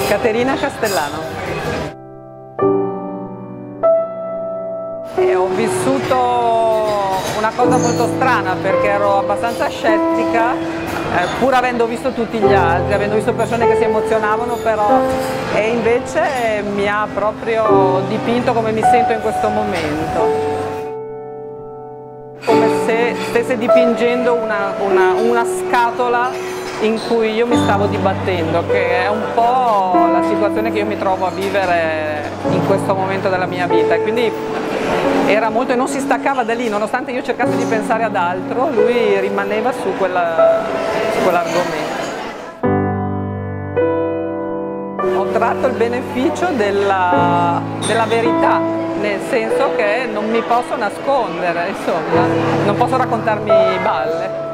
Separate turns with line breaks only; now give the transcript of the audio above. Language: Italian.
Caterina Castellano. E ho vissuto una cosa molto strana perché ero abbastanza scettica, pur avendo visto tutti gli altri, avendo visto persone che si emozionavano però, e invece mi ha proprio dipinto come mi sento in questo momento. Come se stesse dipingendo una scatola in cui io mi stavo dibattendo, che è un po' la situazione che io mi trovo a vivere in questo momento della mia vita. E quindi era molto, e non si staccava da lì, nonostante io cercassi di pensare ad altro, lui rimaneva su quell'argomento. Ho tratto il beneficio della verità, nel senso che non mi posso nascondere, insomma, non posso raccontarmi balle.